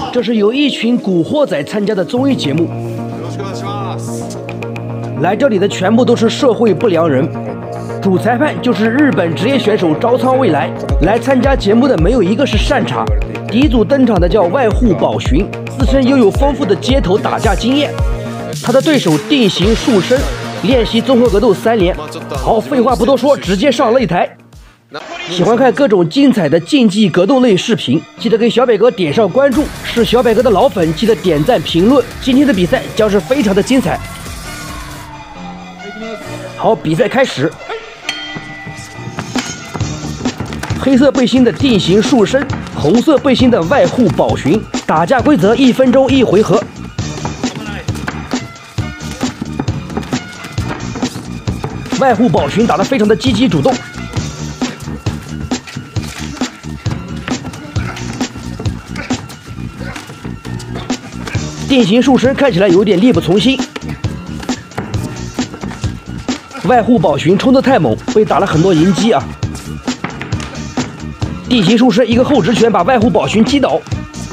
这是由一群古惑仔参加的综艺节目，来这里的全部都是社会不良人。主裁判就是日本职业选手朝仓未来，来参加节目的没有一个是善茬。第一组登场的叫外户保寻，自身拥有丰富的街头打架经验，他的对手定型树生，练习综合格斗3年。好，废话不多说，直接上擂台。喜欢看各种精彩的竞技格斗类视频，记得给小北哥点上关注。是小北哥的老粉，记得点赞评论。今天的比赛将是非常的精彩。好，比赛开始。黑色背心的定型树生，红色背心的外户保寻。打架规则1分钟1回合。外户保寻打得非常的积极主动。定型树生看起来有点力不从心。外户保寻冲得太猛，被打了很多银击啊。定型树生一个后直拳把外户保寻击倒。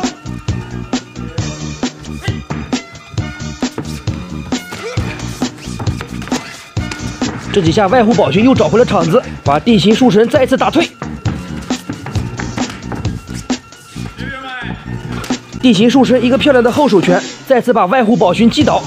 这几下外户保寻又找回了场子，把定型树生再次打退。定型树生一个漂亮的后手拳，再次把外户保寻击倒。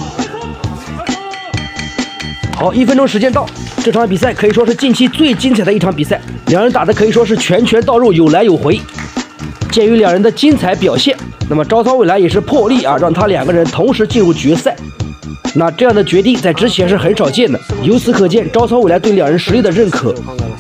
好，1分钟时间到，这场比赛可以说是近期最精彩的一场比赛，两人打的可以说是拳拳到肉，有来有回。鉴于两人的精彩表现，那么朝仓未来也是破例啊，让他2个人同时进入决赛。那这样的决定在之前是很少见的，由此可见朝仓未来对两人实力的认可。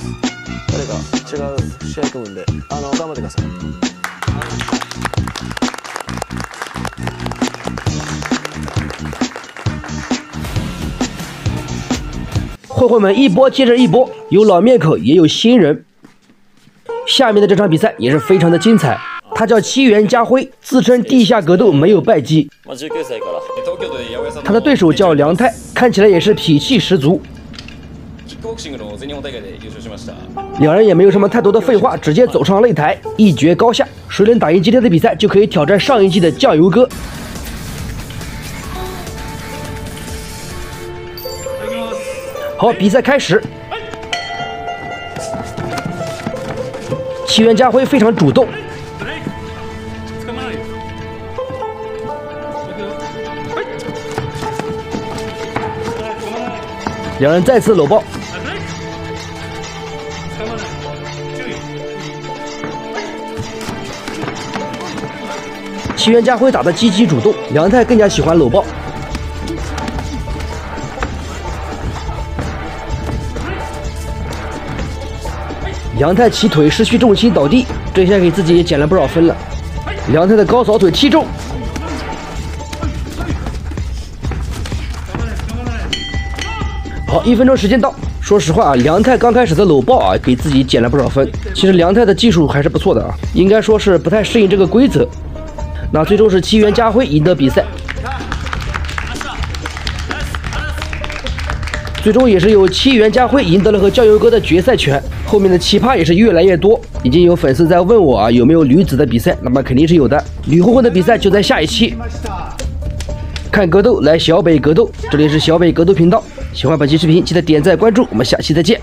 混混们一波接着一波，有老面孔也有新人。下面的这场比赛也是非常的精彩，他叫七原家辉，自称地下格斗没有败绩。他的对手叫梁太，看起来也是痞气十足。两人也没有什么太多的废话，直接走上擂台，一决高下。谁能打赢今天的比赛，就可以挑战上一季的酱油哥。好，比赛开始。七原家辉非常主动，两人再次搂抱。七原家辉打得积极主动，梁太更加喜欢搂抱。梁太起腿失去重心倒地，这下给自己也减了不少分了。梁太的高扫腿踢中，好，1分钟时间到。说实话啊，梁太刚开始的搂抱啊，给自己减了不少分。其实梁太的技术还是不错的啊，应该说是不太适应这个规则。那最终是七原家辉赢得比赛。最终也是由七原家辉赢得了和酱油哥的决赛权。后面的奇葩也是越来越多，已经有粉丝在问我啊有没有女子的比赛，那么肯定是有的。女混混的比赛就在下一期。看格斗来小北格斗，这里是小北格斗频道。喜欢本期视频记得点赞关注，我们下期再见。